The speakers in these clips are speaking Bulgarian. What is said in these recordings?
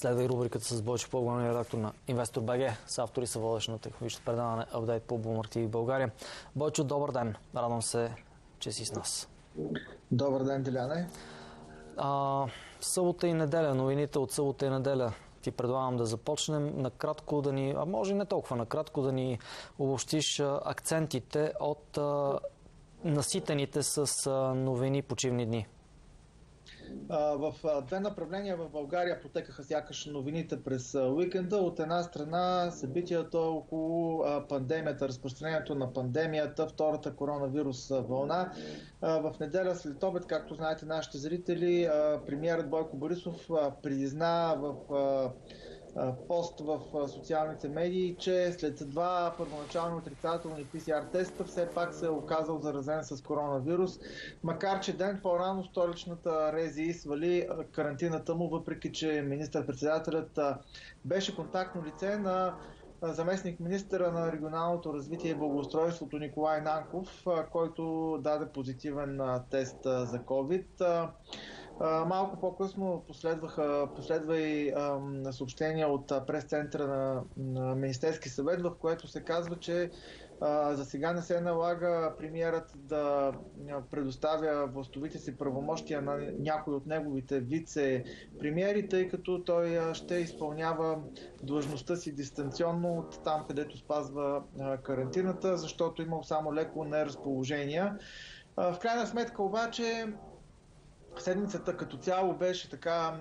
Следва и рубриката с Бойчо Пол, главния редактор на Инвестор БГ. С автори са водещ на технологичното предаване Апдейт по Bloomberg TV България. Бойчо, добър ден. Радвам се, че си с нас. Добър ден, Деляне. Събота и неделя, новините от събота и неделя. Ти предлагам да започнем накратко да ни, а може и не толкова накратко, да ни обобщиш акцентите от наситените с новини почивни дни. В две направления в България потекаха сякаш новините през уикенда. От една страна събитията около пандемията, разпространението на пандемията, втората коронавирус вълна. В неделя след обед, както знаете нашите зрители, премиерът Бойко Борисов призна в пост в социалните медии, че след два първоначални отрицателни PCR теста все пак се е оказал заразен с коронавирус, макар че ден по-рано столичната РЗИ свали карантината му, въпреки че министър-председателят беше контактно лице на заместник министъра на регионалното развитие и благоустройството Николай Нанков, който даде позитивен тест за COVID. Малко по-късно последва и съобщения от прес-центъра на Министерски съвет, в което се казва, че за сега не се налага премиерът да предоставя властовите си правомощия на някой от неговите вице-премиери, тъй като той ще изпълнява длъжността си дистанционно от там, където спазва карантината, защото имал само леко неразположения. В крайна сметка обаче седмицата като цяло беше така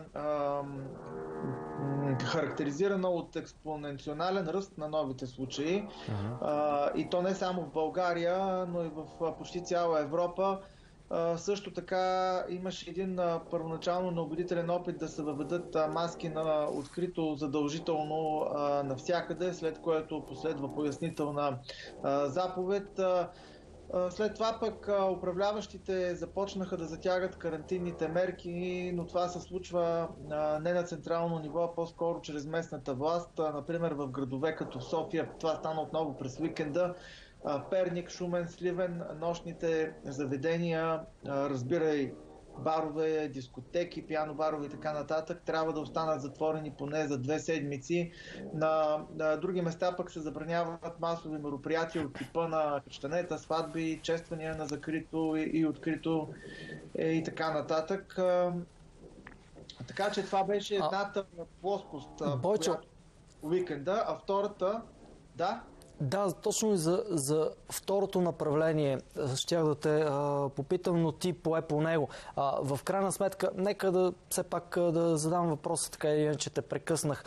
характеризирана от експоненционален ръст на новите случаи. И то не само в България, но и в почти цяла Европа. Също така имаше един първоначално неубедителен опит да се въведат маски на открито задължително навсякъде, след което последва пояснителна заповед. След това пък управляващите започнаха да затягат карантинните мерки, но това се случва не на централно ниво, а по-скоро чрез местната власт. Например в градове като София, това стана отново през уикенда, Перник, Шумен, Сливен, нощните заведения, разбирай барове, дискотеки, пиано-барове и така нататък, трябва да останат затворени поне за 2 седмици. На други места пък се забраняват масови мероприятия от типа на кръщенета, сватби, чествания на закрито и открито и така нататък. Така че това беше едната плоскост уикенда, а втората, да? Да, точно и за второто направление щях да те попитам, но ти пое по него. В крайна сметка, нека да все пак да задам въпроса, така или иначе те прекъснах.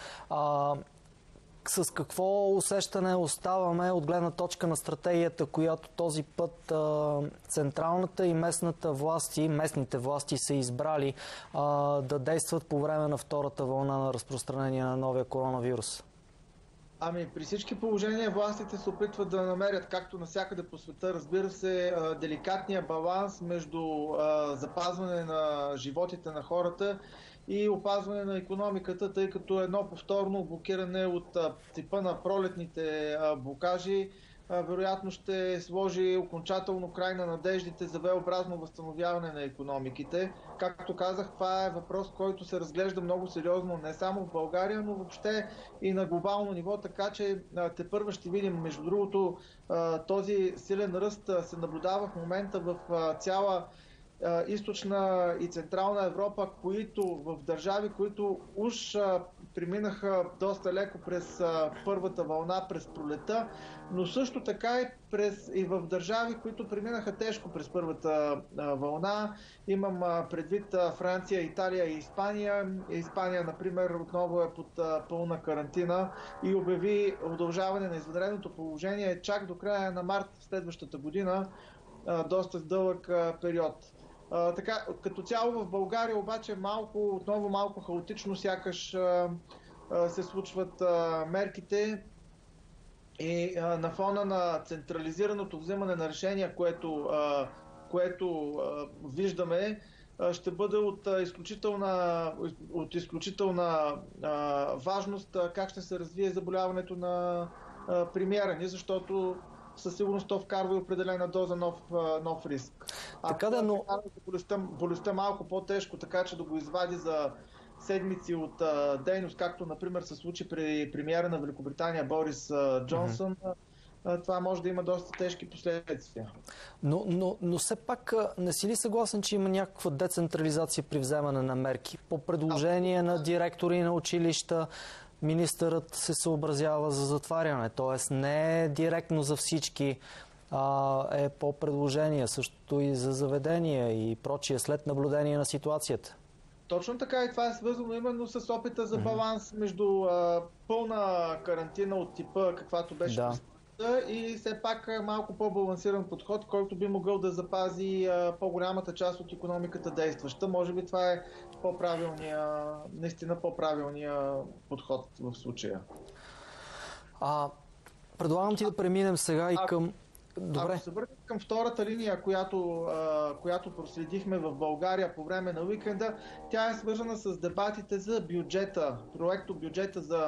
С какво усещане оставаме от гледна точка на стратегията, която този път централната и местните власти са избрали да действат по време на втората вълна на разпространение на новия коронавирус? При всички положения властите се опитват да намерят, както навсякъде по света, разбира се, деликатния баланс между запазване на животите на хората и опазване на икономиката, тъй като едно повторно блокиране от типа на пролетните блокажи вероятно ще сложи окончателно край на надеждите за V-образно възстановяване на икономиките. Както казах, това е въпрос, който се разглежда много сериозно не само в България, но въобще и на глобално ниво, така че тепърва ще видим. Между другото, този силен ръст се наблюдава в момента в цяла източна и централна Европа, които в държави, които уж преминаха доста леко през първата вълна, през пролета, но също така и в държави, които преминаха тежко през първата вълна. Имам предвид Франция, Италия и Испания. Испания, например, отново е под пълна карантина и обяви удължаване на извънредното положение чак до края на март следващата година, доста дълъг период. Така, като цяло в България обаче отново малко хаотично сякаш се случват мерките и на фона на централизираното вземане на решения, което виждаме, ще бъде от изключителна важност как ще се развие заболяването на премиера ни, защото със сигурност то вкарва и определена доза нов риск. Болестта малко по-тежко, така че да го извади за седмици от дейност, както например се случи при премиера на Великобритания Борис Джонсън, това може да има доста тежки последствия. Но все пак не си ли съгласен, че има някаква децентрализация при вземане на мерки? По предложение на директори на училища, министърът се съобразява за затваряне, т.е. не е директно за всички, е по предложение, също и за заведения и прочие след наблюдение на ситуацията. Точно така, и това е свързано именно с опита за баланс между пълна карантина от типа, каквато беше и все пак малко по-балансиран подход, който би могъл да запази по-голямата част от икономиката действаща. Може би това е наистина по-правилния подход в случая. Предлагам ти да преминем сега и към... Добре. Ако се върнем към втората линия, която проследихме в България по време на уикенда, тя е свързана с дебатите за бюджета, проектобюджета за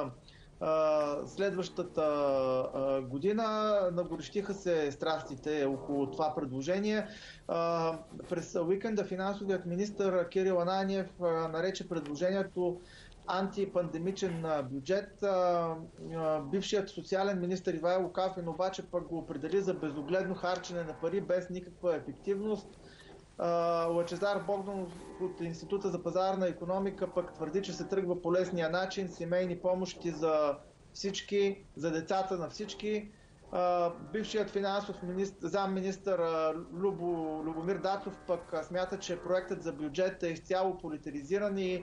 следващата година. Нагорещиха се страстите около това предложение. През уикенда финансовият министър Кирил Ананиев нарече предложението антипандемичен бюджет. Бившият социален министър Ивайло Калфин обаче пък го определи за безогледно харчене на пари без никаква ефективност. Лъчезар Богданов от Института за пазарна икономика пък твърди, че се тръгва по лесния начин, семейни помощи за всички, за децата на всички. Бившият финансов замминистър Любомир Дацов пък смята, че проектът за бюджет е изцяло политизиран и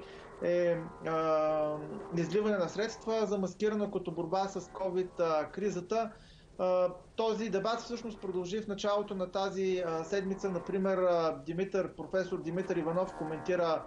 изливане на средства, замаскирано като борба с COVID-кризата. Този дебат всъщност продължи в началото на тази седмица. Например, професор Димитър Иванов коментира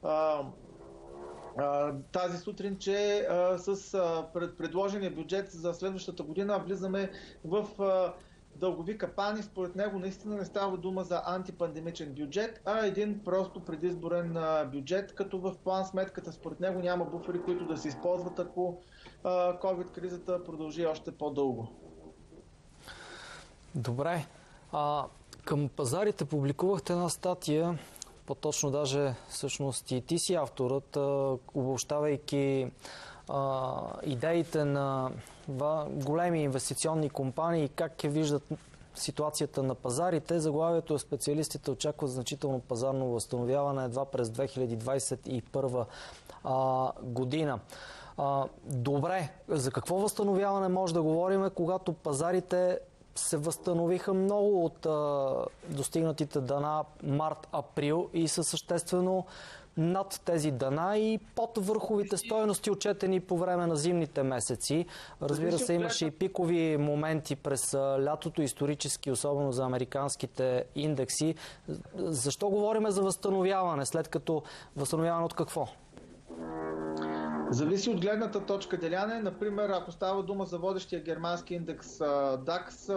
тази сутрин, че с предложения бюджет за следващата година влизаме в дългови капани. Според него наистина не става дума за антипандемичен бюджет, а един просто предизборен бюджет, като в план сметката според него няма буфери, които да се използват, ако COVID-кризата продължи още по-дълго. Добре. Към пазарите публикувахте една статия, по-точно даже всъщност и ти си авторът, обобщавайки идеите на големи инвестиционни компании, как виждат ситуацията на пазарите. Заглавието е: специалистите очакват значително пазарно възстановяване едва през 2021 година. Добре, за какво възстановяване може да говорим, когато пазарите се възстановиха много от достигнатите дана март-април и са съществено над тези дана и под върховите стойности, отчетени по време на зимните месеци. Разбира се, имаше и пикови моменти през лятото, исторически, особено за американските индекси. Защо говорим за възстановяване, след като възстановяване от какво? Зависи от гледната точка, Деляне. Например, ако става дума за водещия германски индекс DAX,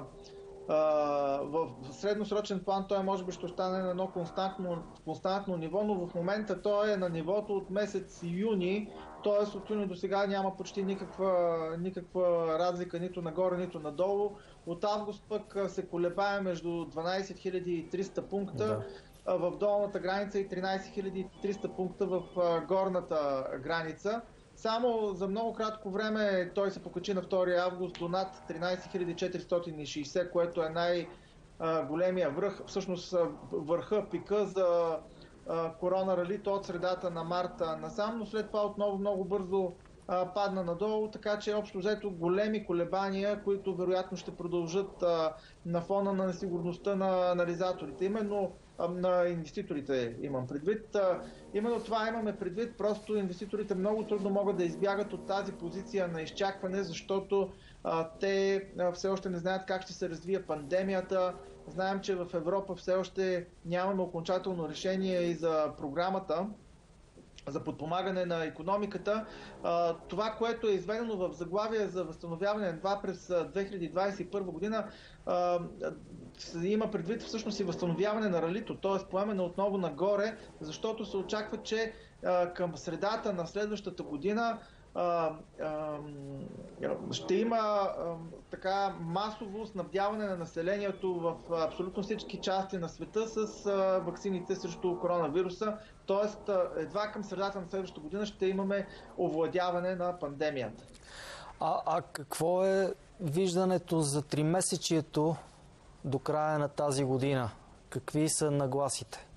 в средносрочен план той може би ще остане на едно константно ниво, но в момента той е на нивото от месец юни, т.е. от юни до сега няма почти никаква разлика нито нагоре, нито надолу. От август пък се колебае между 12 300 пункта в долната граница и 13 300 пункта в горната граница. Само за много кратко време той се покачи на 2 август до над 13 460, което е най-големия връх, всъщност върха, пика за корона ралито от средата на марта насам, но след това отново много бързо падна надолу, така че общо взето големи колебания, които вероятно ще продължат на фона на несигурността на анализаторите. Именно на инвеститорите имам предвид. Именно това имаме предвид, просто инвеститорите много трудно могат да избягат от тази позиция на изчакване, защото те все още не знаят как ще се развие пандемията. Знаем, че в Европа все още нямаме окончателно решение и за програмата за подпомагане на икономиката. Това, което е изведено в заглавие за възстановяване едва през 2021 година, има предвид всъщност и възстановяване на ралито, т.е. поемане отново нагоре, защото се очаква, че към средата на следващата година ще има така масово снабдяване на населението в абсолютно всички части на света с ваксините срещу коронавируса. Тоест, едва към средата на следващата година ще имаме овладяване на пандемията. А какво е виждането за тримесечието до края на тази година? Какви са нагласите?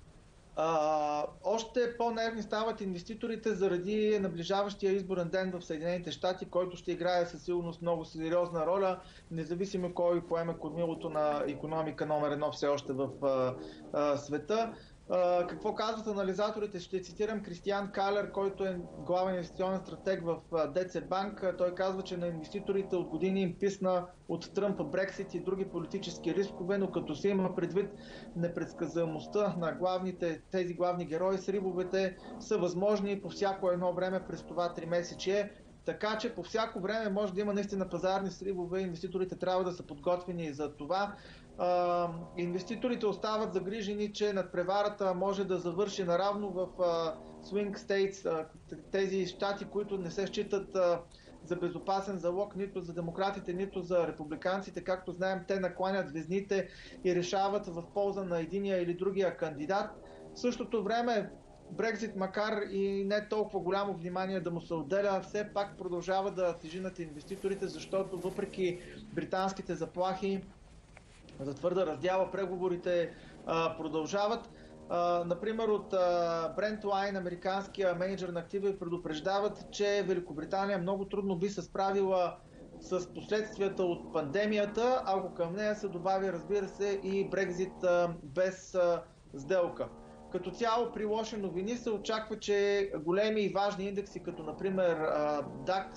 Още по-нервни стават инвеститорите заради наближаващия изборен ден в Съединените щати, който ще играе със сигурност много сериозна роля, независимо кой поеме кормилото на икономика номер 1 все още в света. Какво казват анализаторите? Ще цитирам Кристиан Калер, който е главен инвестиционен стратег в ДЦ Банк. Той казва, че на инвеститорите от години им писна от Тръмп, Брексит и други политически рискове, но като се има предвид непредсказуемостта на тези главни герои, сривовете са възможни по всяко едно време през това 3-месечие. Така че по всяко време може да има наистина пазарни сривове. Инвеститорите трябва да са подготвени за това. Инвеститорите остават загрижени, че надпреварата може да завърши наравно в Swing States, тези щати, които не се считат за безопасен залог нито за демократите, нито за републиканците. Както знаем, те накланят везните и решават в полза на единия или другия кандидат. В същото време Брекзит, макар и не толкова голямо внимание да му се отделя, все пак продължава да тежи над инвеститорите, защото въпреки британските заплахи за твърда раздяла, преговорите продължават. Например, от Brent Line, американския менеджер на активи, предупреждават, че Великобритания много трудно би се справила с последствията от пандемията, ако към нея се добави, разбира се, и Брекзит без сделка. Като цяло при лоши новини се очаква, че големи и важни индекси, като например DAX,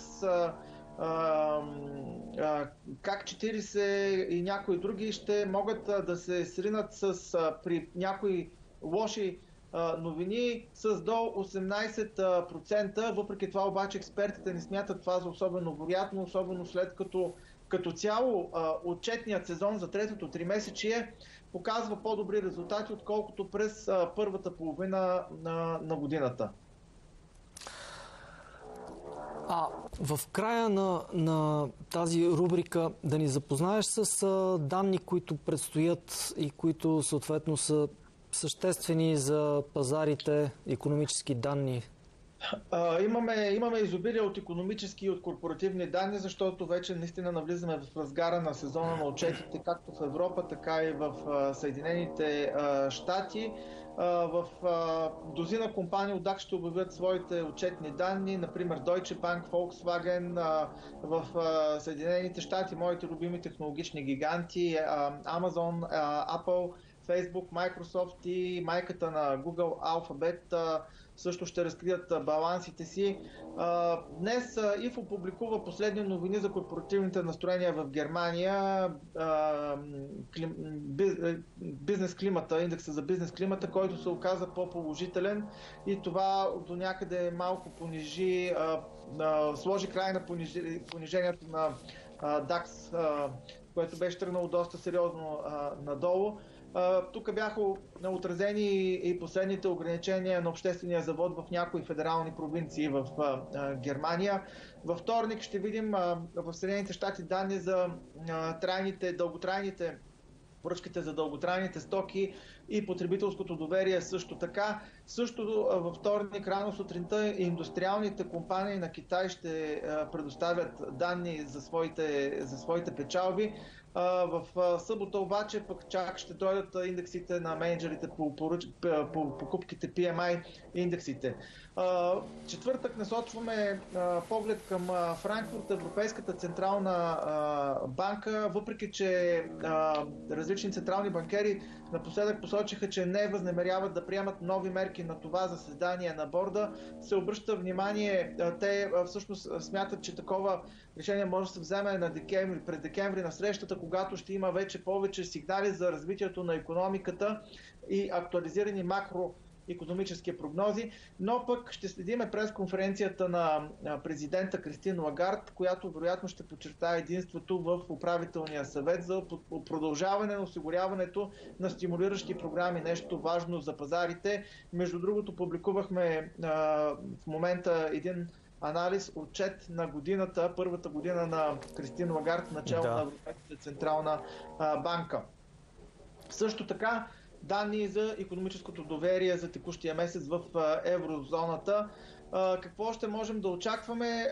как 40 и някои други ще могат да се сринат при някои лоши новини с до 18%. Въпреки това обаче експертите не смятат това за особено вероятно, особено след като цяло отчетният сезон за третото 3-месечие показва по-добри резултати, отколкото през първата половина на годината. В края на тази рубрика да ни запознаеш с данни, които предстоят и които съответно са съществени за пазарите, икономически данни. Имаме изобилие от икономически и от корпоративни данни, защото вече наистина навлизаме в разгара на сезона на отчетите, както в Европа, така и в Съединените щати. В дозина компании от DAX ще обявят своите отчетни данни, например Deutsche Bank, Volkswagen, в Съединените щати моите любими технологични гиганти, Amazon, Apple, Facebook, Microsoft и майката на Google, Alphabet, също ще разкрият балансите си. Днес ИФО публикува последни новини за корпоративните настроения в Германия, бизнес климата, индекса за бизнес климата, който се оказа по-положителен и това до някъде малко сложи край на понижението на DAX, което беше тръгнало доста сериозно надолу. Тук бяха отразени и последните ограничения на обществения завод в някои федерални провинции в Германия. Във вторник ще видим в Съединените щати данни за поръчките за дълготрайните стоки и потребителското доверие също така. Също във вторник рано сутринта индустриалните компании на Китай ще предоставят данни за своите печалби. В събота обаче пък чак ще дойдат индексите на менеджерите по покупките, PMI индексите. Четвъртък насочваме поглед към Франкфурт, Европейската централна банка, въпреки че различни централни банкери напоследък посочиха, че не възнамеряват да приемат нови мерки на това заседание на борда, се обръща внимание, те всъщност смятат, че такова решение може да се вземе през декември на срещата, когато ще има вече повече сигнали за развитието на икономиката и актуализирани икономически прогнози, но пък ще следиме през конференцията на президента Кристин Лагард, която вероятно ще подчертае единството в управителния съвет за продължаване на осигуряването на стимулиращи програми, нещо важно за пазарите. Между другото, публикувахме в момента един анализ, отчет на годината, първата година на Кристин Лагард, начало на Европейската централна банка. Също така, данни за икономическото доверие за текущия месец в еврозоната. Какво ще можем да очакваме?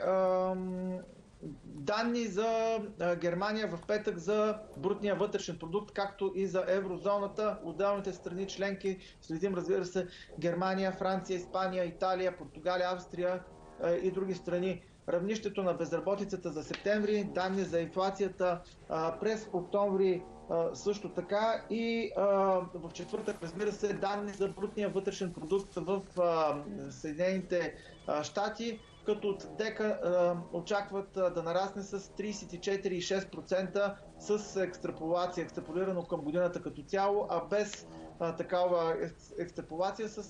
Данни за Германия в петък за брутния вътрешен продукт, както и за еврозоната. Отделните страни членки следим, разбира се, Германия, Франция, Испания, Италия, Португалия, Австрия и други страни. Равнището на безработицата за септември, данни за инфлацията през октомври също така и в четвъртък, разбира се, данни за брутния вътрешен продукт в Съединените щати, като от дека очакват да нарасне с 34,6% с екстраполирано към годината като цяло, а без такава екстраполация с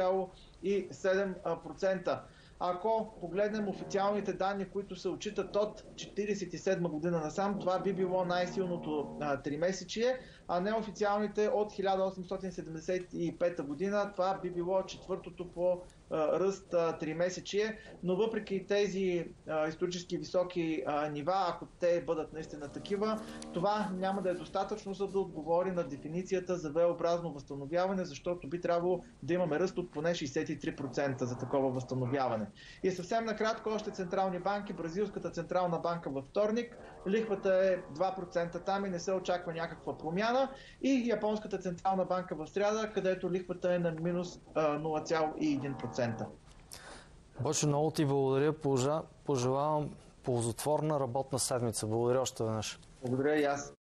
7,7%. Ако погледнем официалните данни, които се отчитат от 1947 година насам, това би било най-силното тримесечие, а неофициалните от 1875 година, това би било четвъртото по ръст тримесечие, но въпреки тези исторически високи нива, ако те бъдат наистина такива, това няма да е достатъчно, за да отговори на дефиницията за V-образно възстановяване, защото би трябвало да имаме ръст от поне 63% за такова възстановяване. И съвсем накратко още централни банки. Бразилската централна банка във вторник, лихвата е 2% там и не се очаква някаква промяна. И Японската централна банка в сряда, където лихвата е на минус 0,1%. Боже, много ти благодаря. Пожелавам ползотворна работна седмица. Благодаря още веднъж. Благодаря и аз.